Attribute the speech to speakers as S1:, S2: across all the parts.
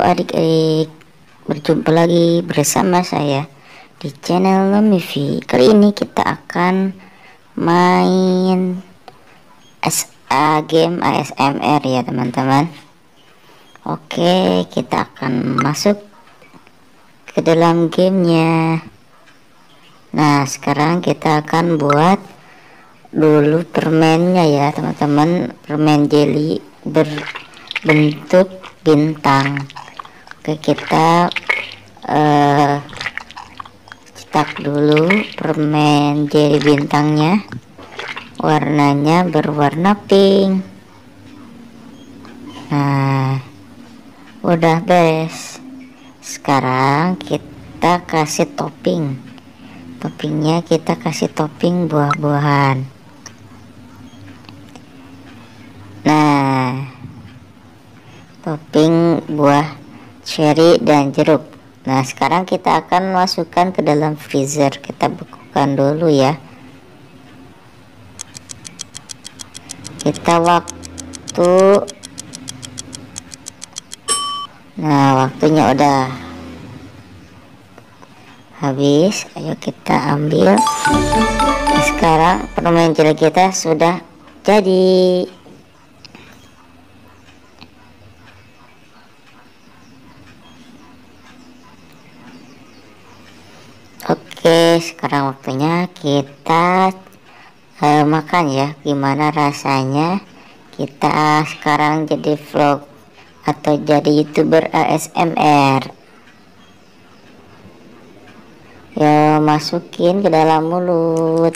S1: adik-adik, berjumpa lagi bersama saya di channel Lomivi. Kali ini kita akan main game ASMR ya teman-teman. Oke, kita akan masuk ke dalam gamenya. Nah, sekarang kita akan buat dulu permennya ya teman-teman, permen jelly berbentuk bintang. Oke, kita cetak dulu permen jelly bintangnya, warnanya berwarna pink. Nah, udah beres. Sekarang kita kasih toppingnya kita kasih topping buah-buahan. Nah, topping buah cherry dan jeruk. Nah, sekarang kita akan masukkan ke dalam freezer. Kita bekukan dulu ya. Waktunya udah habis. Ayo kita ambil. Nah, sekarang permen jelly kita sudah jadi. Oke, sekarang waktunya kita makan ya. Gimana rasanya kita sekarang jadi vlog atau jadi YouTuber ASMR. Ya, masukin ke dalam mulut.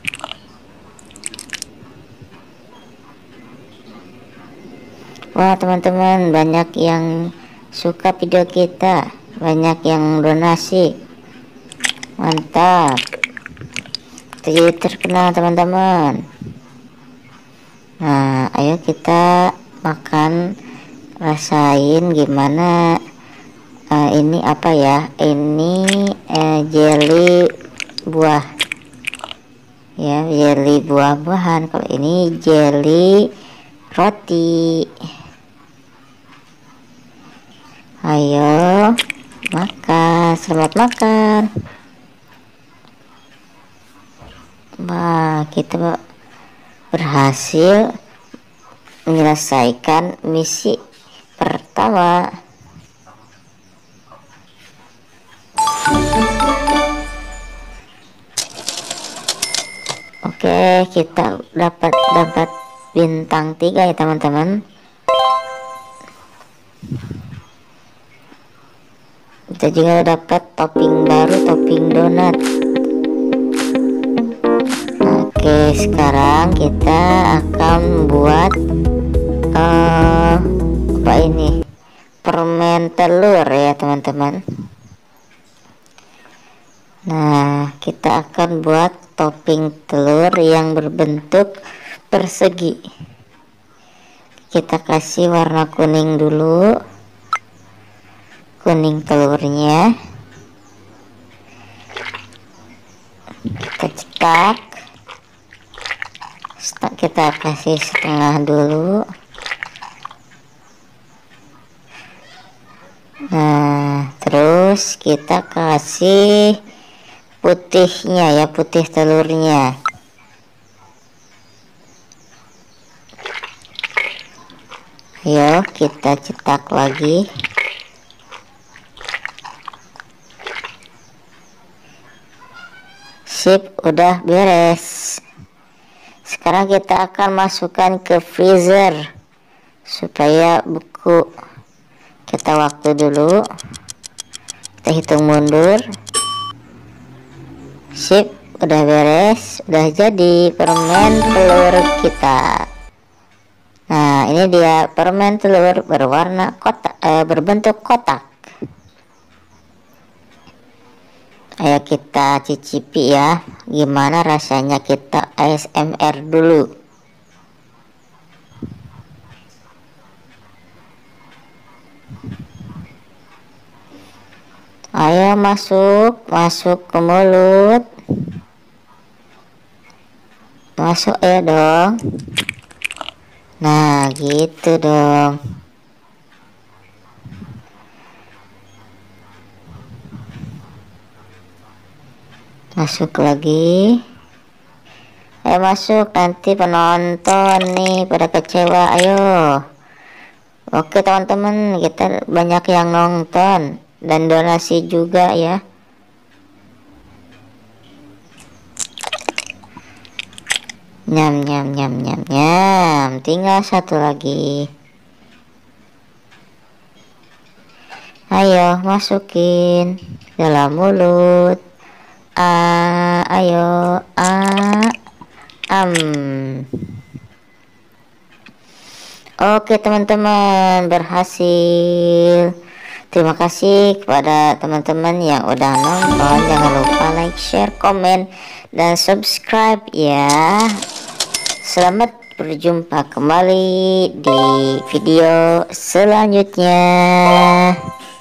S1: Wah teman-teman, banyak yang suka video kita, banyak yang donasi. Mantap, jadi terkenal teman-teman. Nah, ayo kita makan, rasain gimana. Ini apa ya, ini jelly buah ya, jelly buah-buahan. Kalau ini jelly roti. Ayo makan, selamat makan. Wah, kita berhasil menyelesaikan misi pertama. Oke, kita dapat bintang 3 ya teman-teman. Kita juga dapat topping baru, topping donat. Oke, sekarang kita akan buat apa ini, permen telur ya teman-teman. Nah, kita akan buat topping telur yang berbentuk persegi. Kita kasih warna kuning dulu, kuning telurnya. Kita cetak, kita kasih setengah dulu. Nah, terus kita kasih putihnya ya, putih telurnya. Ayo kita cetak lagi. Sip, udah beres. Sekarang kita akan masukkan ke freezer supaya beku. Kita waktu dulu, kita hitung mundur. Sip, udah beres, udah jadi permen telur kita. Nah, ini dia permen telur berwarna kotak, berbentuk kotak. Ayo kita cicipi ya, gimana rasanya. Kita ASMR dulu. Ayo masuk ke mulut. Masuk ya dong. Nah, gitu dong. Masuk lagi. Ayo masuk, nanti penonton nih pada kecewa. Ayo. Oke teman-teman, kita banyak yang nonton dan donasi juga ya. Nyam nyam nyam nyam nyam. Tinggal satu lagi. Ayo masukin dalam mulut. Ayo Oke teman-teman, berhasil. Terima kasih kepada teman-teman yang udah nonton. Jangan lupa like, share, komen, dan subscribe ya. Selamat berjumpa kembali di video selanjutnya.